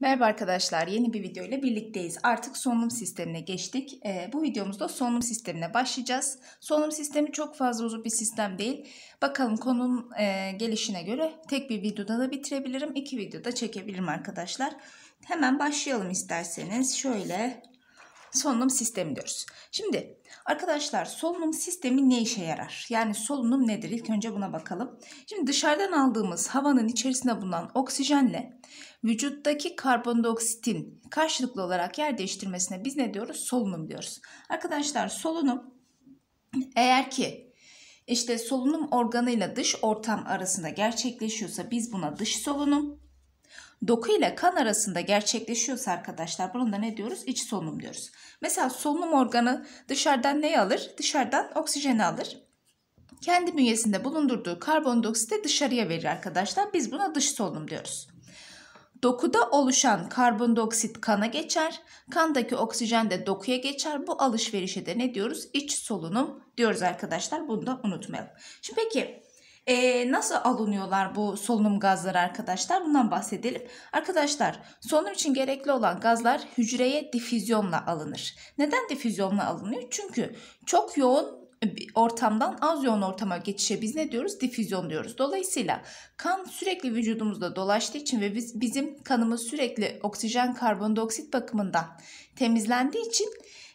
Merhaba arkadaşlar, yeni bir video ile birlikteyiz. Artık solunum sistemine geçtik. Bu videomuzda solunum sistemine başlayacağız. Solunum sistemi çok fazla uzun bir sistem değil. Bakalım konunun gelişine göre tek bir videoda da bitirebilirim, 2 videoda çekebilirim arkadaşlar. Hemen başlayalım isterseniz. Şöyle solunum sistemi diyoruz. Şimdi arkadaşlar solunum sistemi ne işe yarar? Yani solunum nedir? İlk önce buna bakalım. Şimdi dışarıdan aldığımız havanın içerisinde bulunan oksijenle vücuttaki karbondioksitin karşılıklı olarak yer değiştirmesine biz ne diyoruz? Solunum diyoruz. Arkadaşlar solunum eğer ki solunum organıyla dış ortam arasında gerçekleşiyorsa biz buna dış solunum. Doku ile kan arasında gerçekleşiyorsa arkadaşlar bunun da ne diyoruz? İç solunum diyoruz. Mesela solunum organı dışarıdan neyi alır? Dışarıdan oksijeni alır. Kendi bünyesinde bulundurduğu karbondioksiti dışarıya verir arkadaşlar. Biz buna dış solunum diyoruz. Dokuda oluşan karbondioksit kana geçer. Kandaki oksijen de dokuya geçer. Bu alışverişe de ne diyoruz? İç solunum diyoruz arkadaşlar. Bunu da unutmayalım. Şimdi peki nasıl alınıyorlar bu solunum gazları arkadaşlar? Bundan bahsedelim. Arkadaşlar solunum için gerekli olan gazlar hücreye difüzyonla alınır. Neden difüzyonla alınıyor? Çünkü çok yoğun ortamdan az yoğun ortama geçişe biz ne diyoruz? Difüzyon diyoruz. Dolayısıyla kan sürekli vücudumuzda dolaştığı için ve bizim kanımız sürekli oksijen karbondioksit bakımından temizlendiği için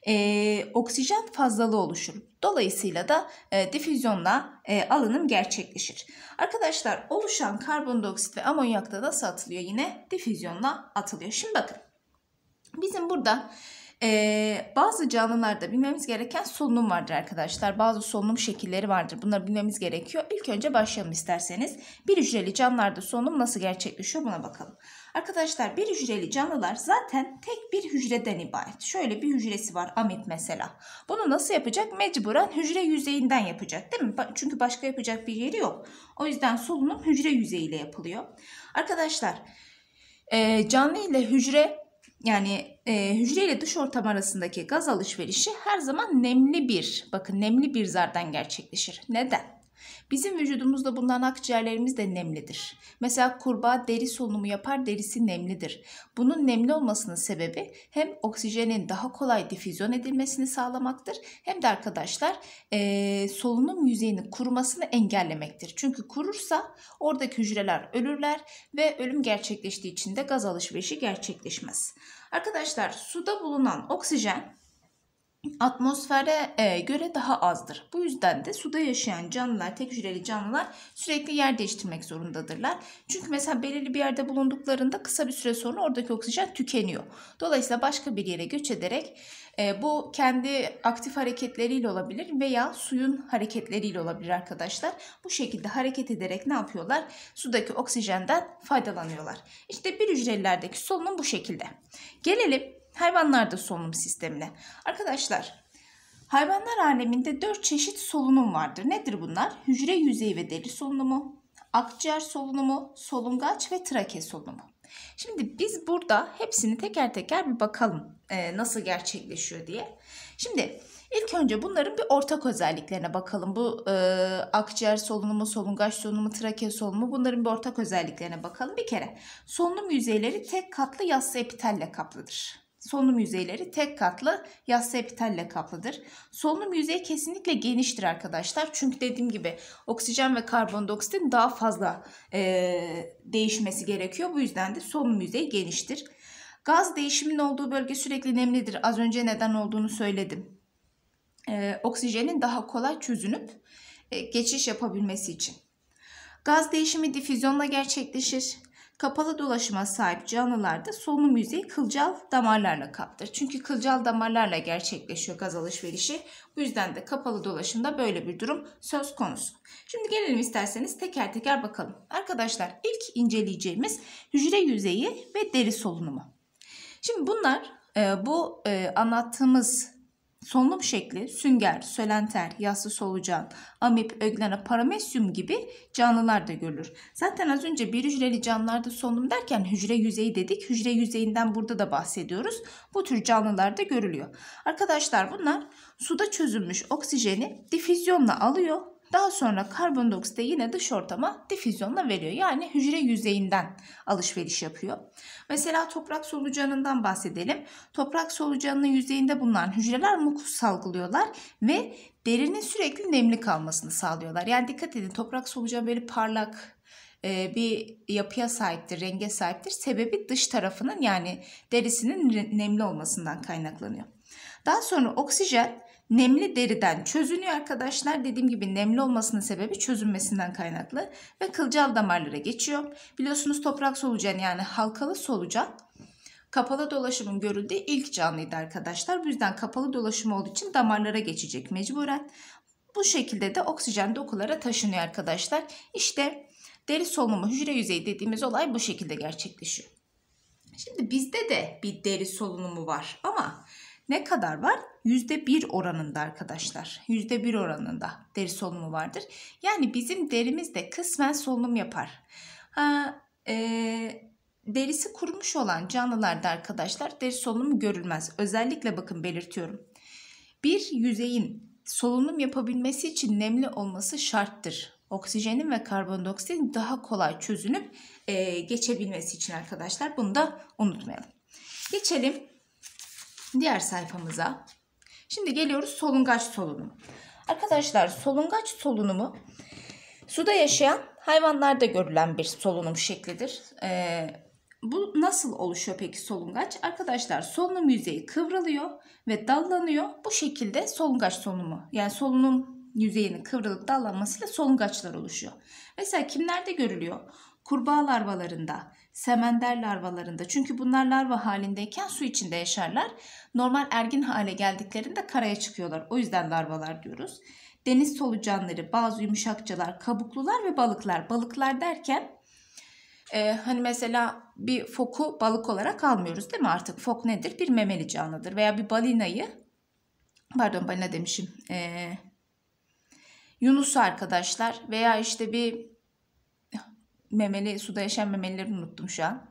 oksijen fazlalığı oluşur. Dolayısıyla da difüzyonla alınım gerçekleşir. Arkadaşlar oluşan karbondioksit ve amonyak da nasıl atılıyor? Yine difüzyonla atılıyor. Şimdi bakın bizim burada bazı canlılarda bilmemiz gereken solunum vardır arkadaşlar. Bazı solunum şekilleri vardır. Bunları bilmemiz gerekiyor. İlk önce başlayalım isterseniz. Bir hücreli canlılarda solunum nasıl gerçekleşiyor buna bakalım. Arkadaşlar bir hücreli canlılar zaten tek bir hücreden ibaret. Şöyle bir hücresi var amip mesela. Bunu nasıl yapacak? Mecburen hücre yüzeyinden yapacak değil mi? Çünkü başka yapacak bir yeri yok. O yüzden solunum hücre yüzeyiyle yapılıyor. Arkadaşlar canlı ile hücre hücre ile dış ortam arasındaki gaz alışverişi her zaman nemli bir zardan gerçekleşir. Neden? Bizim vücudumuzda bulunan akciğerlerimiz de nemlidir. Mesela kurbağa deri solunumu yapar, derisi nemlidir. Bunun nemli olmasının sebebi hem oksijenin daha kolay difüzyon edilmesini sağlamaktır hem de arkadaşlar solunum yüzeyinin kurumasını engellemektir. Çünkü kurursa oradaki hücreler ölürler ve ölüm gerçekleştiği için de gaz alışverişi gerçekleşmez. Arkadaşlar suda bulunan oksijen atmosfere göre daha azdır. Bu yüzden de suda yaşayan canlılar, tek hücreli canlılar sürekli yer değiştirmek zorundadırlar. Çünkü mesela belirli bir yerde bulunduklarında kısa bir süre sonra oradaki oksijen tükeniyor. Dolayısıyla başka bir yere göç ederek bu kendi aktif hareketleriyle olabilir veya suyun hareketleriyle olabilir arkadaşlar. Bu şekilde hareket ederek ne yapıyorlar? Sudaki oksijenden faydalanıyorlar. İşte bir hücrelilerdeki solunum bu şekilde. Gelelim hayvanlarda solunum sistemine. Arkadaşlar hayvanlar aleminde 4 çeşit solunum vardır. Nedir bunlar? Hücre yüzeyi ve deri solunumu, akciğer solunumu, solungaç ve trake solunumu. Şimdi biz burada hepsini teker teker bir bakalım nasıl gerçekleşiyor diye. Şimdi ilk önce bunların bir ortak özelliklerine bakalım. Bu akciğer solunumu, solungaç solunumu, trake solunumu bunların bir ortak özelliklerine bakalım. Bir kere solunum yüzeyleri tek katlı yassı epitelle kaplıdır. Solunum yüzeyleri tek katlı yassı epitelle kaplıdır. Solunum yüzeyi kesinlikle geniştir arkadaşlar. Çünkü dediğim gibi oksijen ve karbondioksitin daha fazla değişmesi gerekiyor. Bu yüzden de solunum yüzeyi geniştir. Gaz değişiminin olduğu bölge sürekli nemlidir. Az önce neden olduğunu söyledim. Oksijenin daha kolay çözünüp geçiş yapabilmesi için. Gaz değişimi difüzyonla gerçekleşir. Kapalı dolaşıma sahip canlılarda solunum yüzeyi kılcal damarlarla kaplıdır. Çünkü kılcal damarlarla gerçekleşiyor gaz alışverişi. Bu yüzden de kapalı dolaşımda böyle bir durum söz konusu. Şimdi gelelim isterseniz teker teker bakalım. Arkadaşlar ilk inceleyeceğimiz hücre yüzeyi ve deri solunumu. Şimdi bunlar anlattığımız solunum şekli sünger, sölenter, yassı solucan, amip, öglena, paramesyum gibi canlılarda görülür. Zaten az önce bir hücreli canlılarda solunum derken hücre yüzeyi dedik. Hücre yüzeyinden burada da bahsediyoruz. Bu tür canlılarda görülüyor. Arkadaşlar bunlar suda çözülmüş oksijeni difüzyonla alıyor Daha sonra karbondioksit de yine dış ortama difüzyonla veriyor. Yani hücre yüzeyinden alışveriş yapıyor. Mesela toprak solucanından bahsedelim. Toprak solucanının yüzeyinde bulunan hücreler mukus salgılıyorlar ve derinin sürekli nemli kalmasını sağlıyorlar. Yani dikkat edin, toprak solucanı böyle parlak bir yapıya sahiptir, renge sahiptir. Sebebi dış tarafının, yani derisinin nemli olmasından kaynaklanıyor. Daha sonra oksijen nemli deriden çözünüyor arkadaşlar. Dediğim gibi nemli olmasının sebebi çözünmesinden kaynaklı ve kılcal damarlara geçiyor. Biliyorsunuz toprak solucanı, yani halkalı solucan kapalı dolaşımın görüldüğü ilk canlıydı arkadaşlar. Bu yüzden kapalı dolaşım olduğu için damarlara geçecek mecburen. Bu şekilde de oksijen dokulara taşınıyor arkadaşlar. İşte deri solunumu, hücre yüzeyi dediğimiz olay bu şekilde gerçekleşiyor. Şimdi bizde de bir deri solunumu var ama ne kadar var? %1 oranında arkadaşlar. %1 oranında deri solunumu vardır. Yani bizim derimiz de kısmen solunum yapar. Derisi kurumuş olan canlılarda arkadaşlar deri solunumu görülmez. Özellikle bakın belirtiyorum. Bir yüzeyin solunum yapabilmesi için nemli olması şarttır. Oksijenin ve karbondioksitin daha kolay çözünüp geçebilmesi için arkadaşlar. Bunu da unutmayalım. Geçelim diğer sayfamıza. Şimdi geliyoruz solungaç solunumu. Arkadaşlar solungaç solunumu suda yaşayan hayvanlarda görülen bir solunum şeklidir. Bu nasıl oluşuyor peki solungaç? Arkadaşlar solunum yüzeyi kıvrılıyor ve dallanıyor. Bu şekilde solungaç solunumu, yani solunum yüzeyinin kıvrılıp dallanmasıyla solungaçlar oluşuyor. Mesela kimlerde görülüyor? Kurbağa larvalarında, semender larvalarında. Çünkü bunlar larva halindeyken su içinde yaşarlar. Normal ergin hale geldiklerinde karaya çıkıyorlar. O yüzden larvalar diyoruz. Deniz solucanları, bazı yumuşakçalar, kabuklular ve balıklar. Balıklar derken hani mesela bir foku balık olarak almıyoruz değil mi artık? Fok nedir? Bir memeli canlıdır. Veya bir balina demişim. Yunusu arkadaşlar, veya işte bir memeli, suda yaşayan memelileri unuttum şu an.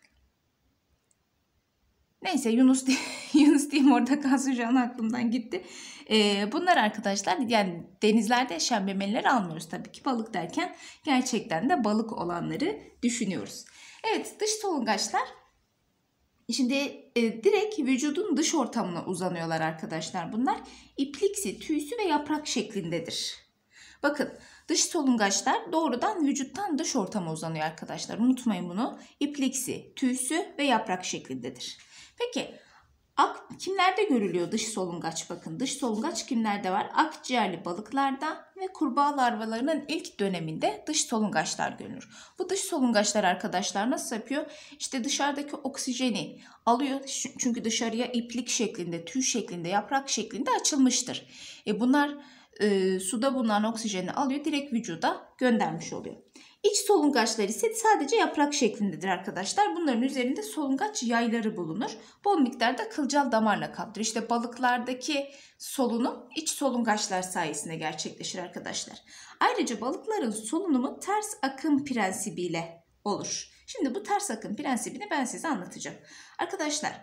Neyse Yunus diyeyim, orada kalsın, şu an aklımdan gitti. Bunlar arkadaşlar, yani denizlerde yaşayan memelileri almıyoruz tabii ki. Balık derken gerçekten de balık olanları düşünüyoruz. Evet, dış solungaçlar şimdi direkt vücudun dış ortamına uzanıyorlar arkadaşlar. Bunlar ipliksi, tüysü ve yaprak şeklindedir. Bakın, dış solungaçlar doğrudan vücuttan dış ortama uzanıyor arkadaşlar. Unutmayın bunu. İpliksi, tüysü ve yaprak şeklindedir. Peki kimlerde görülüyor dış solungaç? Bakın, dış solungaç kimlerde var? Akciğerli balıklarda ve kurbağa larvalarının ilk döneminde dış solungaçlar görülür. Bu dış solungaçlar arkadaşlar nasıl yapıyor? İşte dışarıdaki oksijeni alıyor. Çünkü dışarıya iplik şeklinde, tüy şeklinde, yaprak şeklinde açılmıştır. Bunlar suda bulunan oksijeni alıyor, direkt vücuda göndermiş oluyor. İç solungaçlar ise sadece yaprak şeklindedir arkadaşlar. Bunların üzerinde solungaç yayları bulunur. Bol miktarda kılcal damarla kaplıdır. İşte balıklardaki solunum iç solungaçlar sayesinde gerçekleşir arkadaşlar. Ayrıca balıkların solunumu ters akım prensibiyle olur. Şimdi bu ters akım prensibini ben size anlatacağım. Arkadaşlar,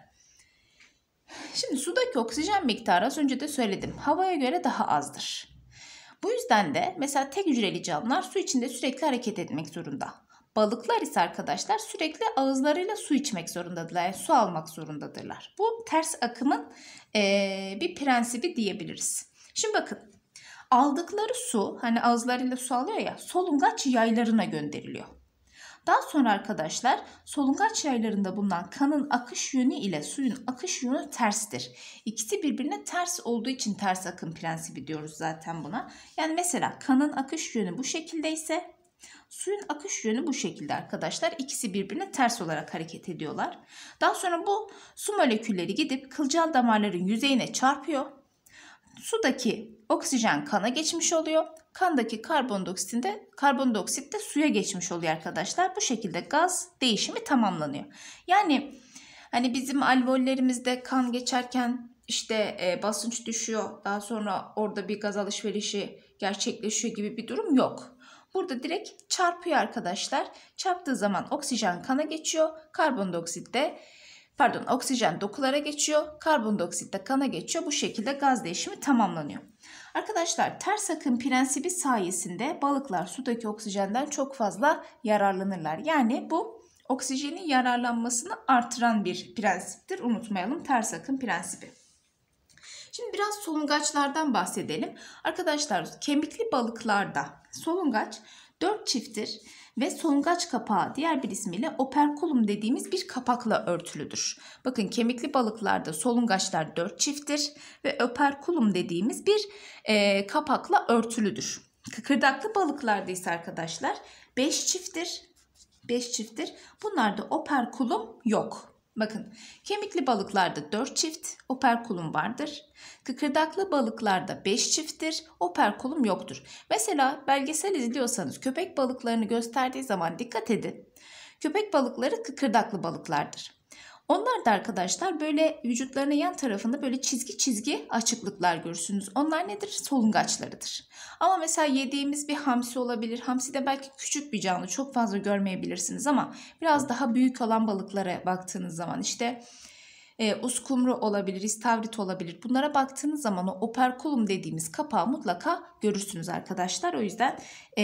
şimdi sudaki oksijen miktarı az önce de söyledim, havaya göre daha azdır. Bu yüzden de mesela tek hücreli canlılar su içinde sürekli hareket etmek zorunda. Balıklar ise arkadaşlar sürekli ağızlarıyla su içmek zorundadırlar. Yani su almak zorundadırlar. Bu ters akımın bir prensibi diyebiliriz. Şimdi bakın, aldıkları su, hani ağızlarıyla su alıyor ya, solungaç yaylarına gönderiliyor. Daha sonra arkadaşlar solungaç yaylarında bulunan kanın akış yönü ile suyun akış yönü terstir. İkisi birbirine ters olduğu için ters akım prensibi diyoruz zaten buna. Yani mesela kanın akış yönü bu şekilde ise suyun akış yönü bu şekilde arkadaşlar. İkisi birbirine ters olarak hareket ediyorlar. Daha sonra bu su molekülleri gidip kılcal damarların yüzeyine çarpıyor. Sudaki oksijen kana geçmiş oluyor. Kandaki karbondioksit de suya geçmiş oluyor arkadaşlar. Bu şekilde gaz değişimi tamamlanıyor. Yani hani bizim alveollerimizde kan geçerken işte basınç düşüyor. Daha sonra orada bir gaz alışverişi gerçekleşiyor gibi bir durum yok. Burada direkt çarpıyor arkadaşlar. Çarptığı zaman oksijen kana geçiyor. Oksijen dokulara geçiyor. Karbondioksit de kana geçiyor. Bu şekilde gaz değişimi tamamlanıyor. Arkadaşlar ters akım prensibi sayesinde balıklar sudaki oksijenden çok fazla yararlanırlar. Yani bu oksijenin yararlanmasını artıran bir prensiptir. Unutmayalım ters akım prensibi. Şimdi biraz solungaçlardan bahsedelim. Arkadaşlar kemikli balıklarda solungaç 4 çifttir ve solungaç kapağı diğer bir ismiyle operkulum dediğimiz bir kapakla örtülüdür. Bakın kemikli balıklarda solungaçlar 4 çifttir ve operkulum dediğimiz bir kapakla örtülüdür. Kıkırdaklı balıklarda ise arkadaşlar 5 çifttir. 5 çifttir. Bunlarda operkulum yok. Bakın kemikli balıklarda 4 çift operkulum vardır. Kıkırdaklı balıklarda 5 çifttir. Operkulum yoktur. Mesela belgesel izliyorsanız köpek balıklarını gösterdiği zaman dikkat edin. Köpek balıkları kıkırdaklı balıklardır. Onlar da arkadaşlar böyle vücutlarının yan tarafında böyle çizgi çizgi açıklıklar görürsünüz. Onlar nedir? Solungaçlarıdır. Ama mesela yediğimiz bir hamsi olabilir. Hamsi de belki küçük bir canlı, çok fazla görmeyebilirsiniz ama biraz daha büyük olan balıklara baktığınız zaman işte uskumru olabilir, istavrit olabilir. Bunlara baktığınız zaman o operkulum dediğimiz kapağı mutlaka görürsünüz arkadaşlar. O yüzden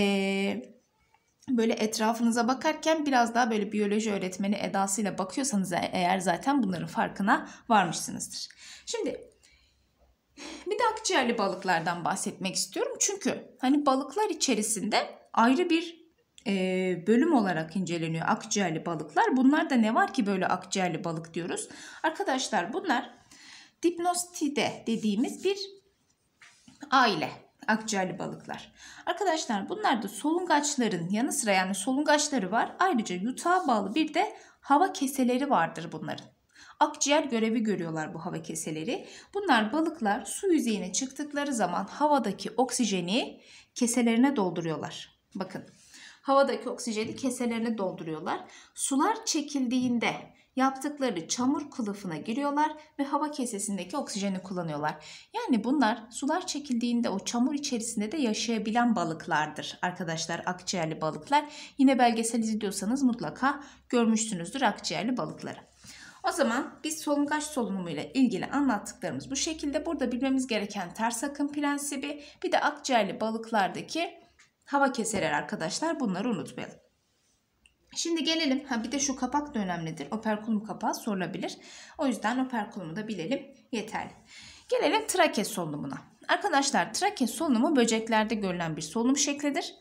böyle etrafınıza bakarken biraz daha böyle biyoloji öğretmeni edasıyla bakıyorsanız eğer zaten bunların farkına varmışsınızdır. Şimdi bir de akciğerli balıklardan bahsetmek istiyorum. Çünkü hani balıklar içerisinde ayrı bir bölüm olarak inceleniyor akciğerli balıklar. Bunlar da ne var ki böyle akciğerli balık diyoruz? Arkadaşlar bunlar Dipnostidae dediğimiz bir aile. Akciğerli balıklar. Arkadaşlar bunlar da solungaçların yanı sıra yani solungaçları var. Ayrıca yutağa bağlı bir de hava keseleri vardır bunların. Akciğer görevi görüyorlar bu hava keseleri. Bunlar balıklar su yüzeyine çıktıkları zaman havadaki oksijeni keselerine dolduruyorlar. Bakın havadaki oksijeni keselerine dolduruyorlar. Sular çekildiğinde yaptıkları çamur kılıfına giriyorlar ve hava kesesindeki oksijeni kullanıyorlar. Yani bunlar sular çekildiğinde o çamur içerisinde de yaşayabilen balıklardır arkadaşlar, akciğerli balıklar. Yine belgesel izliyorsanız mutlaka görmüşsünüzdür akciğerli balıkları. O zaman biz solungaç solunumuyla ilgili anlattıklarımız bu şekilde. Burada bilmemiz gereken ters akım prensibi, bir de akciğerli balıklardaki hava keseler arkadaşlar, bunları unutmayalım. Şimdi gelelim. Bir de şu kapak da önemlidir. Operkulum kapağı sorulabilir. O yüzden operkulumu da bilelim yeterli. Gelelim trake solunumuna. Arkadaşlar trake solunumu böceklerde görülen bir solunum şeklidir.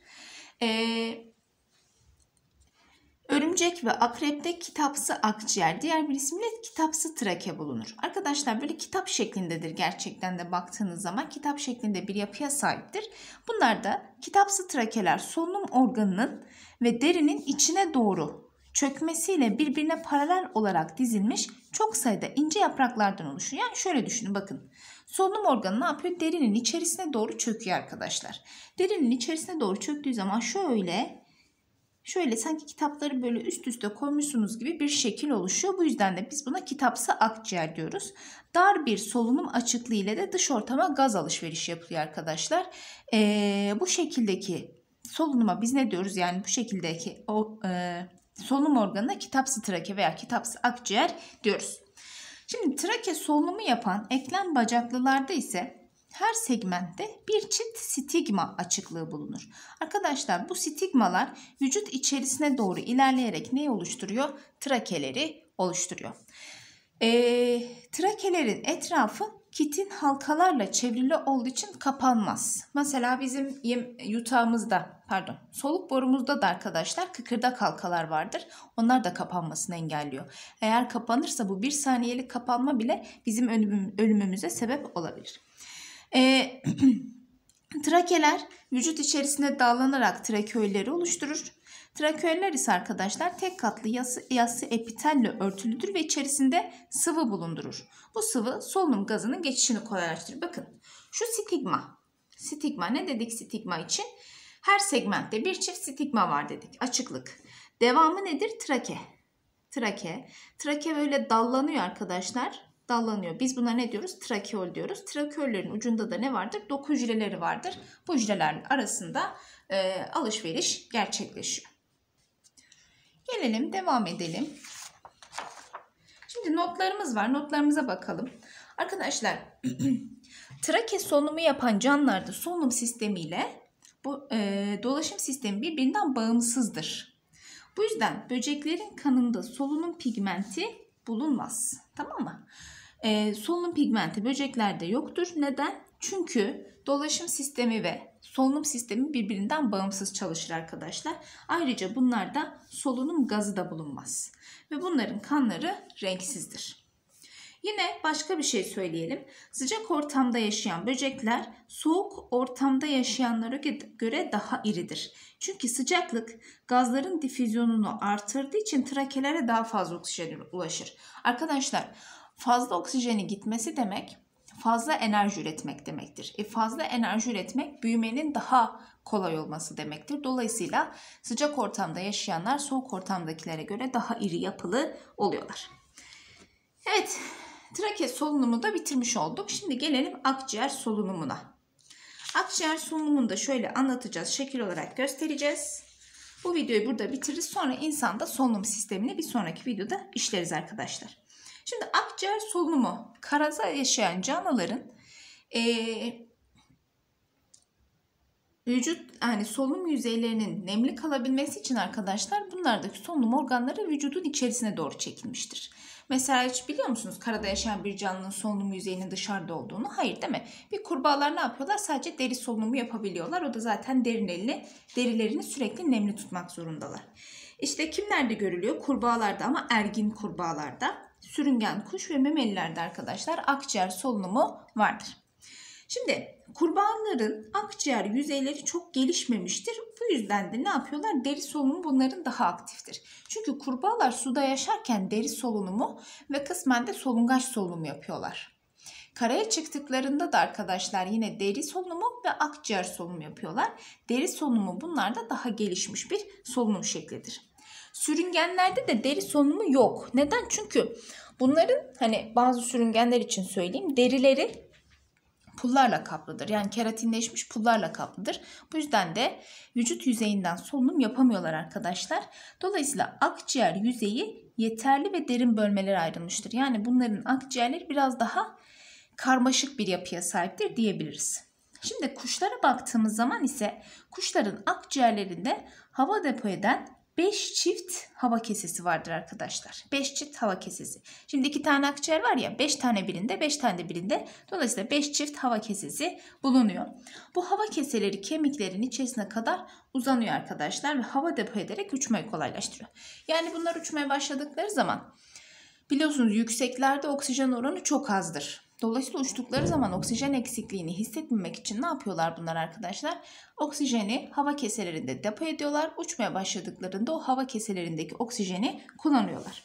Örümcek ve akrepte kitapsı akciğer, diğer bir isimle kitapsı trake bulunur. Arkadaşlar böyle kitap şeklindedir gerçekten de baktığınız zaman kitap şeklinde bir yapıya sahiptir. Bunlar da kitapsı trakeler solunum organının ve derinin içine doğru çökmesiyle birbirine paralel olarak dizilmiş çok sayıda ince yapraklardan oluşuyor. Yani şöyle düşünün bakın. Solunum organı ne yapıyor? Derinin içerisine doğru çöküyor arkadaşlar. Derinin içerisine doğru çöktüğü zaman şöyle sanki kitapları böyle üst üste koymuşsunuz gibi bir şekil oluşuyor. Bu yüzden de biz buna kitapsı akciğer diyoruz. Dar bir solunum açıklığı ile de dış ortama gaz alışverişi yapılıyor arkadaşlar. Bu şekildeki solunuma biz ne diyoruz? Yani bu şekildeki solunum organına kitapsı trake veya kitapsı akciğer diyoruz. Şimdi trake solunumu yapan eklem bacaklılarda ise her segmentte bir çift stigma açıklığı bulunur. Arkadaşlar bu stigmalar vücut içerisine doğru ilerleyerek neyi oluşturuyor? Trakeleri oluşturuyor. Trakelerin etrafı kitin halkalarla çevrili olduğu için kapanmaz. Mesela bizim soluk borumuzda da arkadaşlar kıkırdak halkalar vardır. Onlar da kapanmasını engelliyor. Eğer kapanırsa bu 1 saniyelik kapanma bile bizim ölümümüze sebep olabilir. Trakeler vücut içerisinde dağlanarak trakeolleri oluşturur. Trakeoller ise arkadaşlar tek katlı yassı epitelle örtülüdür ve içerisinde sıvı bulundurur. Bu sıvı solunum gazının geçişini kolaylaştırır. Bakın şu stigma ne dedik stigma için? Her segmentte bir çift stigma var dedik, açıklık. Devamı nedir? Trake böyle dallanıyor arkadaşlar. Dallanıyor. Biz buna ne diyoruz? Trakeol diyoruz. Trakeollerin ucunda da ne vardır? Doku hücreleri vardır. Bu hücreler arasında alışveriş gerçekleşiyor. Gelelim, devam edelim. Şimdi notlarımız var. Notlarımıza bakalım. Arkadaşlar Trake solunumu yapan canlılarda solunum sistemiyle dolaşım sistemi birbirinden bağımsızdır. Bu yüzden böceklerin kanında solunum pigmenti bulunmaz. Tamam mı? Solunum pigmenti böceklerde yoktur. Neden? Çünkü dolaşım sistemi ve solunum sistemi birbirinden bağımsız çalışır arkadaşlar. Ayrıca bunlarda solunum gazı da bulunmaz. Ve bunların kanları renksizdir. Yine başka bir şey söyleyelim. Sıcak ortamda yaşayan böcekler soğuk ortamda yaşayanlara göre daha iridir. Çünkü sıcaklık gazların difüzyonunu artırdığı için trakelere daha fazla oksijen ulaşır. Arkadaşlar, fazla oksijeni gitmesi demek fazla enerji üretmek demektir. Fazla enerji üretmek büyümenin daha kolay olması demektir. Dolayısıyla sıcak ortamda yaşayanlar soğuk ortamdakilere göre daha iri yapılı oluyorlar. Evet, trake solunumu da bitirmiş olduk. Şimdi gelelim akciğer solunumuna. Akciğer solunumunu da şöyle anlatacağız, şekil olarak göstereceğiz. Bu videoyu burada bitiririz. Sonra insanda solunum sistemini bir sonraki videoda işleriz arkadaşlar. Şimdi akciğer solunumu, karada yaşayan canlıların solunum yüzeylerinin nemli kalabilmesi için arkadaşlar bunlardaki solunum organları vücudun içerisine doğru çekilmiştir. Mesela hiç biliyor musunuz karada yaşayan bir canlının solunum yüzeyinin dışarıda olduğunu? Hayır, değil mi? Bir kurbağalar ne yapıyorlar? Sadece deri solunumu yapabiliyorlar. O da zaten derilerini sürekli nemli tutmak zorundalar. İşte kimlerde görülüyor? Kurbağalarda, ama ergin kurbağalarda, sürüngen kuş ve memelilerde arkadaşlar akciğer solunumu vardır. Şimdi kurbağaların akciğer yüzeyleri çok gelişmemiştir. Bu yüzden de ne yapıyorlar? Deri solunumu bunların daha aktiftir. Çünkü kurbağalar suda yaşarken deri solunumu ve kısmen de solungaç solunumu yapıyorlar. Karaya çıktıklarında da arkadaşlar yine deri solunumu ve akciğer solunumu yapıyorlar. Deri solunumu bunlarda daha gelişmiş bir solunum şeklidir. Sürüngenlerde de deri solunumu yok. Neden? Çünkü bunların bazı sürüngenler için söyleyeyim, derileri pullarla kaplıdır. Yani keratinleşmiş pullarla kaplıdır. Bu yüzden de vücut yüzeyinden solunum yapamıyorlar arkadaşlar. Dolayısıyla akciğer yüzeyi yeterli ve derin bölmelere ayrılmıştır. Yani bunların akciğerleri biraz daha karmaşık bir yapıya sahiptir diyebiliriz. Şimdi kuşlara baktığımız zaman ise kuşların akciğerlerinde hava depo eden 5 çift hava kesesi vardır arkadaşlar. 5 çift hava kesesi. Şimdi 2 tane akciğer var ya, 5 tane birinde, 5 tane de birinde. Dolayısıyla 5 çift hava kesesi bulunuyor. Bu hava keseleri kemiklerin içerisine kadar uzanıyor arkadaşlar ve hava depo ederek uçmayı kolaylaştırıyor. Yani bunlar uçmaya başladıkları zaman biliyorsunuz yükseklerde oksijen oranı çok azdır. Dolayısıyla uçtukları zaman oksijen eksikliğini hissetmemek için ne yapıyorlar bunlar arkadaşlar? Oksijeni hava keselerinde depo ediyorlar. Uçmaya başladıklarında o hava keselerindeki oksijeni kullanıyorlar.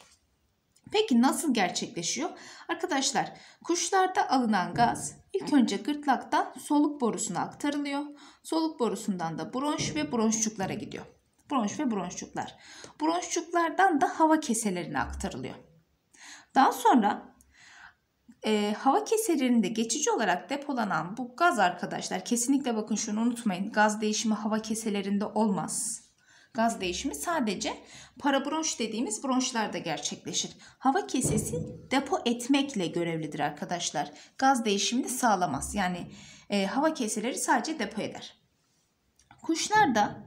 Peki nasıl gerçekleşiyor? Arkadaşlar, kuşlarda alınan gaz ilk önce gırtlaktan soluk borusuna aktarılıyor. Soluk borusundan da bronş ve bronşçuklara gidiyor. Bronş ve bronşçuklar. Bronşçuklardan da hava keselerine aktarılıyor. Daha sonra hava keselerinde geçici olarak depolanan bu gaz arkadaşlar, kesinlikle bakın şunu unutmayın, gaz değişimi hava keselerinde olmaz. Gaz değişimi sadece parabronş dediğimiz bronşlarda gerçekleşir. Hava kesesi depo etmekle görevlidir arkadaşlar. Gaz değişimini sağlamaz. Yani hava keseleri sadece depo eder. Kuşlarda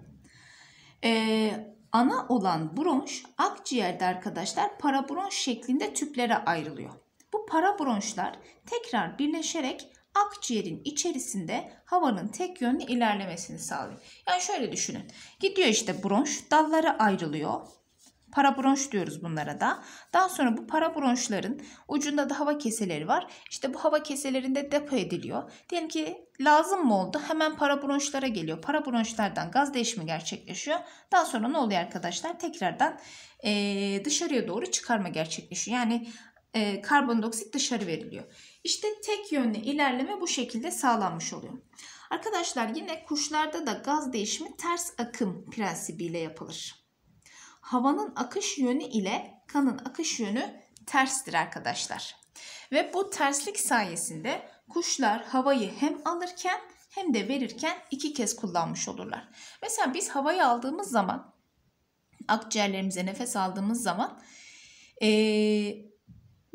ana olan bronş akciğerde arkadaşlar parabronş şeklinde tüplere ayrılıyor. Bu parabronşlar tekrar birleşerek akciğerin içerisinde havanın tek yönlü ilerlemesini sağlıyor. Yani şöyle düşünün. Gidiyor işte bronş, dallara ayrılıyor. Parabronş diyoruz bunlara da. Daha sonra bu parabronşların ucunda da hava keseleri var. İşte bu hava keselerinde depo ediliyor. Diyelim ki lazım mı oldu? Hemen parabronşlara geliyor. Parabronşlardan gaz değişimi gerçekleşiyor. Daha sonra ne oluyor arkadaşlar? Tekrardan dışarıya doğru çıkarma gerçekleşiyor. Yani karbondioksit dışarı veriliyor. İşte tek yönlü ilerleme bu şekilde sağlanmış oluyor. Arkadaşlar yine kuşlarda da gaz değişimi ters akım prensibiyle yapılır. Havanın akış yönü ile kanın akış yönü terstir arkadaşlar. Ve bu terslik sayesinde kuşlar havayı hem alırken hem de verirken 2 kez kullanmış olurlar. Mesela biz havayı aldığımız zaman, akciğerlerimize nefes aldığımız zaman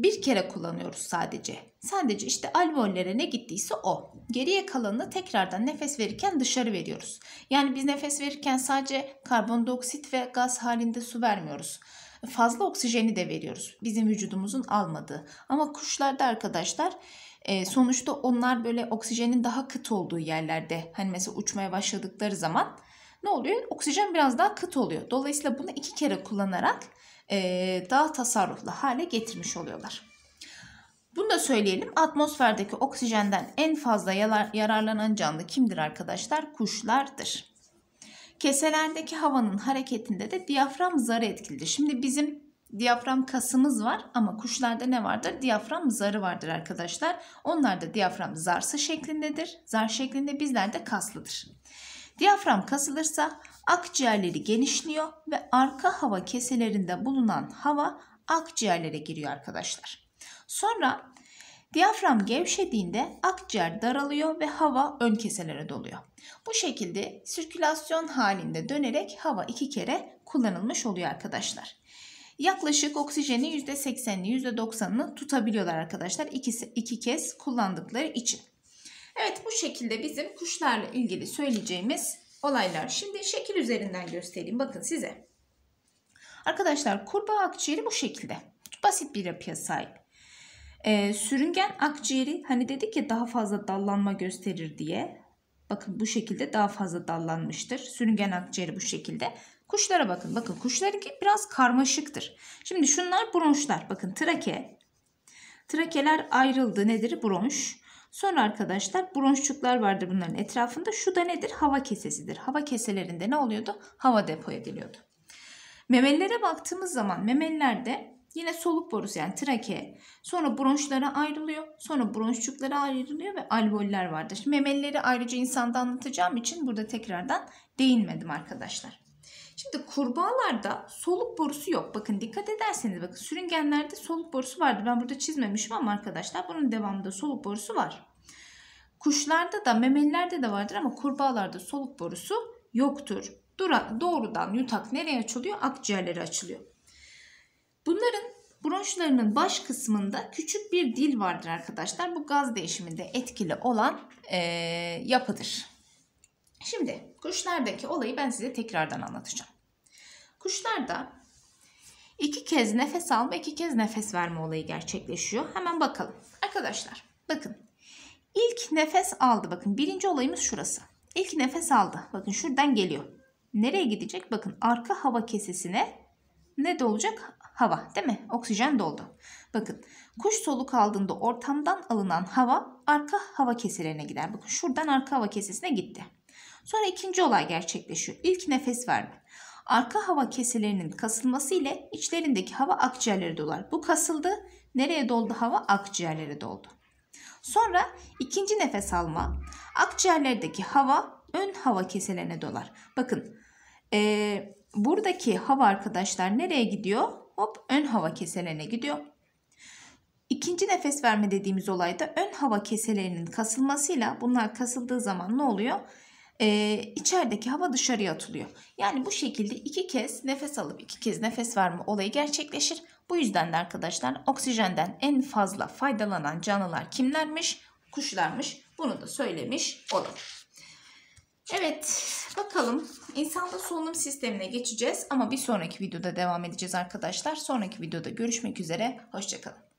bir kere kullanıyoruz sadece. Sadece işte alveollere ne gittiyse o. Geriye kalanını tekrardan nefes verirken dışarı veriyoruz. Yani biz nefes verirken sadece karbondioksit ve gaz halinde su vermiyoruz. Fazla oksijeni de veriyoruz. Bizim vücudumuzun almadığı. Ama kuşlarda arkadaşlar sonuçta onlar böyle oksijenin daha kıt olduğu yerlerde, hani mesela uçmaya başladıkları zaman ne oluyor? Oksijen biraz daha kıt oluyor. Dolayısıyla bunu 2 kere kullanarak daha tasarruflu hale getirmiş oluyorlar. Bunu da söyleyelim. Atmosferdeki oksijenden en fazla yararlanan canlı kimdir arkadaşlar? Kuşlardır. Keselerdeki havanın hareketinde de diyafram zarı etkilidir. Şimdi bizim diyafram kasımız var ama kuşlarda ne vardır? Diyafram zarı vardır arkadaşlar. Onlar da diyafram zarsı şeklindedir. Zar şeklinde, bizler de kaslıdır. Diyafram kasılırsa akciğerleri genişliyor ve arka hava keselerinde bulunan hava akciğerlere giriyor arkadaşlar. Sonra diyafram gevşediğinde akciğer daralıyor ve hava ön keselere doluyor. Bu şekilde sirkülasyon halinde dönerek hava 2 kere kullanılmış oluyor arkadaşlar. Yaklaşık oksijeni %80'ini %90'ını tutabiliyorlar arkadaşlar 2 kez kullandıkları için. Evet, bu şekilde bizim kuşlarla ilgili söyleyeceğimiz olaylar. Şimdi şekil üzerinden göstereyim bakın size. Arkadaşlar kurbağa akciğeri bu şekilde. Basit bir yapıya sahip. Sürüngen akciğeri, hani dedik ya daha fazla dallanma gösterir diye. Bakın bu şekilde daha fazla dallanmıştır. Sürüngen akciğeri bu şekilde. Kuşlara bakın. Bakın kuşlarınki biraz karmaşıktır. Şimdi şunlar bronşlar. Bakın trake. Trakeler ayrıldı. Nedir? Bronş. Sonra arkadaşlar bronşçuklar vardır bunların etrafında. Şu da nedir? Hava kesesidir. Hava keselerinde ne oluyordu? Hava depo ediliyordu. Memelilere baktığımız zaman memelilerde yine soluk borusu yani trake, sonra bronşlara ayrılıyor, sonra bronşçuklara ayrılıyor ve alveoller vardır. Şimdi memelileri ayrıca insanda anlatacağım için burada tekrardan değinmedim arkadaşlar. Şimdi kurbağalarda soluk borusu yok. Bakın dikkat ederseniz bakın sürüngenlerde soluk borusu vardı. Ben burada çizmemişim ama arkadaşlar bunun devamında soluk borusu var. Kuşlarda da memelilerde de vardır ama kurbağalarda soluk borusu yoktur. Doğrudan yutak nereye açılıyor? Akciğerlere açılıyor. Bunların bronşlarının baş kısmında küçük bir dil vardır arkadaşlar. Bu gaz değişiminde etkili olan yapıdır. Şimdi kuşlardaki olayı ben size tekrardan anlatacağım. Kuşlarda 2 kez nefes alma, 2 kez nefes verme olayı gerçekleşiyor. Hemen bakalım. Arkadaşlar bakın. İlk nefes aldı. Bakın birinci olayımız şurası. İlk nefes aldı. Bakın şuradan geliyor. Nereye gidecek? Bakın arka hava kesesine ne dolacak? Hava, değil mi? Oksijen doldu. Bakın kuş soluk aldığında ortamdan alınan hava arka hava keselerine gider. Bakın şuradan arka hava kesesine gitti. Sonra ikinci olay gerçekleşiyor. İlk nefes verme. Arka hava keselerinin kasılması ile içlerindeki hava akciğerlere dolar. Bu kasıldı. Nereye doldu hava? Akciğerlere doldu. Sonra ikinci nefes alma. Akciğerlerdeki hava ön hava keselerine dolar. Bakın buradaki hava arkadaşlar nereye gidiyor? Hop ön hava keselerine gidiyor. İkinci nefes verme dediğimiz olayda ön hava keselerinin kasılmasıyla bunlar kasıldığı zaman ne oluyor? İçerideki hava dışarıya atılıyor. Yani bu şekilde 2 kez nefes alıp 2 kez nefes verme olayı gerçekleşir. Bu yüzden de arkadaşlar oksijenden en fazla faydalanan canlılar kimlermiş? Kuşlarmış. Bunu da söylemiş olalım. Evet, bakalım insanda solunum sistemine geçeceğiz ama bir sonraki videoda devam edeceğiz arkadaşlar. Sonraki videoda görüşmek üzere. Hoşça kalın.